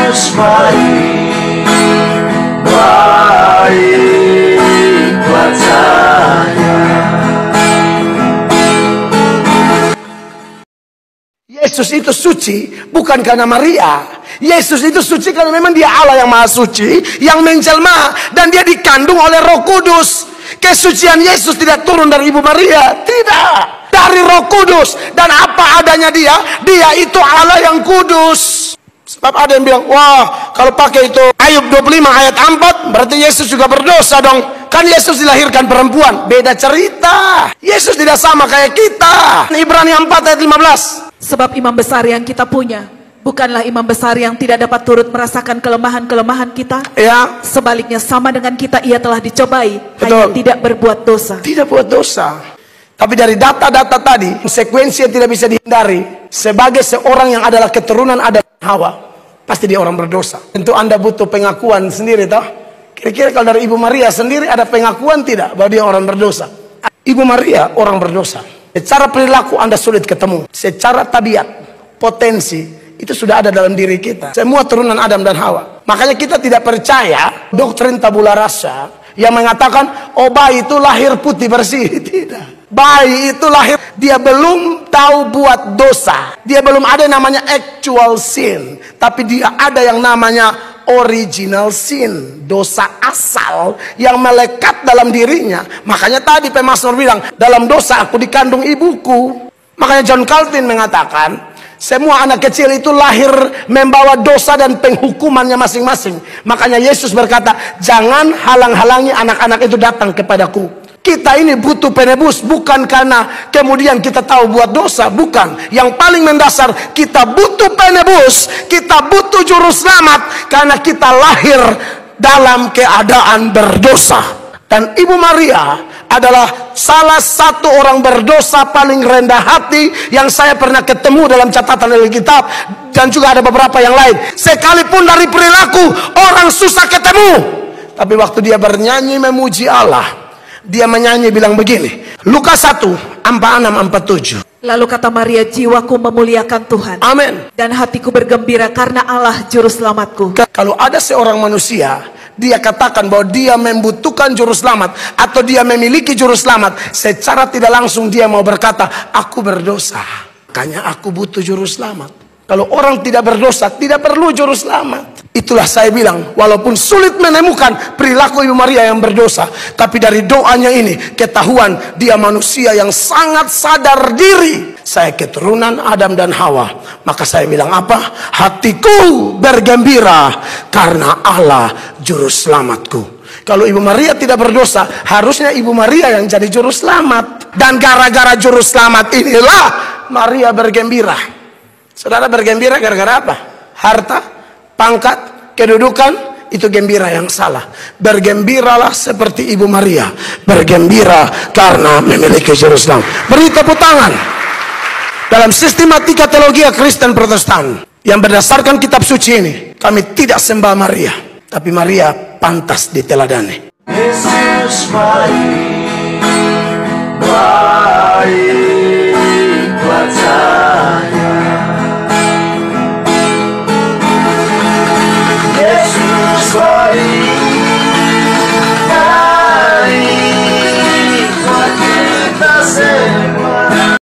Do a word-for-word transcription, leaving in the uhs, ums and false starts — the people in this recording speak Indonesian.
Yesus baik, baik buat saya. Yesus itu suci bukan karena Maria. Yesus itu suci karena memang dia Allah yang maha suci, yang menjelma, dan dia dikandung oleh Roh Kudus. Kesucian Yesus tidak turun dari Ibu Maria, tidak, dari Roh Kudus. Dan apa adanya dia, dia itu Allah yang kudus. Sebab ada yang bilang, wah kalau pakai itu Ayub dua puluh lima ayat empat, berarti Yesus juga berdosa dong. Kan Yesus dilahirkan perempuan, beda cerita. Yesus tidak sama kayak kita. Ibrani empat ayat lima belas. Sebab imam besar yang kita punya bukanlah imam besar yang tidak dapat turut merasakan kelemahan-kelemahan kita. Ya. Sebaliknya sama dengan kita, ia telah dicobai, Betul. hanya tidak berbuat dosa. Tidak buat dosa. Tapi dari data-data tadi, konsekuensi yang tidak bisa dihindari. Sebagai seorang yang adalah keturunan Adam dan Hawa, pasti dia orang berdosa. Tentu Anda butuh pengakuan sendiri, toh. Kira-kira kalau dari Ibu Maria sendiri ada pengakuan tidak bahwa dia orang berdosa? Ibu Maria orang berdosa. Secara perilaku Anda sulit ketemu. Secara tabiat, potensi, itu sudah ada dalam diri kita. Semua turunan Adam dan Hawa. Makanya kita tidak percaya doktrin tabula rasa yang mengatakan, oh bayi itu lahir putih bersih. Tidak. Bayi itu lahir, dia belum tahu buat dosa. Dia belum ada yang namanya actual sin. Tapi dia ada yang namanya original sin, dosa asal yang melekat dalam dirinya. Makanya tadi Pemasmur bilang, dalam dosa aku dikandung ibuku. Makanya John Calvin mengatakan, semua anak kecil itu lahir membawa dosa dan penghukumannya masing-masing. Makanya Yesus berkata, jangan halang-halangi anak-anak itu datang kepadaku. Kita ini butuh penebus, bukan karena kemudian kita tahu buat dosa, bukan. Yang paling mendasar, kita butuh penebus, kita butuh juru selamat, karena kita lahir dalam keadaan berdosa. Dan Ibu Maria adalah salah satu orang berdosa paling rendah hati yang saya pernah ketemu dalam catatan Alkitab, dan juga ada beberapa yang lain. Sekalipun dari perilaku orang susah ketemu, tapi waktu dia bernyanyi memuji Allah, dia menyanyi bilang begini, Lukas satu, empat puluh enam sampai empat puluh tujuh. Lalu kata Maria, jiwaku memuliakan Tuhan. Amin. Dan hatiku bergembira karena Allah juru selamatku. Kalau ada seorang manusia, dia katakan bahwa dia membutuhkan juru selamat, atau dia memiliki juru selamat, secara tidak langsung dia mau berkata, aku berdosa, makanya aku butuh juru selamat. Kalau orang tidak berdosa, tidak perlu juru selamat. Itulah saya bilang, walaupun sulit menemukan perilaku Ibu Maria yang berdosa, tapi dari doanya ini ketahuan dia manusia yang sangat sadar diri. Saya keturunan Adam dan Hawa. Maka saya bilang apa? Hatiku bergembira karena Allah juru selamatku. Kalau Ibu Maria tidak berdosa, harusnya Ibu Maria yang jadi juru selamat. Dan gara-gara juru selamat inilah Maria bergembira. Saudara bergembira gara-gara apa? Harta, pangkat, kedudukan, itu gembira yang salah. Bergembiralah seperti Ibu Maria, bergembira karena memiliki juru selamat. Beri tepuk tangan. Dalam sistematika teologi Kristen Protestan yang berdasarkan kitab suci ini, kami tidak sembah Maria, tapi Maria pantas diteladani. Yesus baik, baik.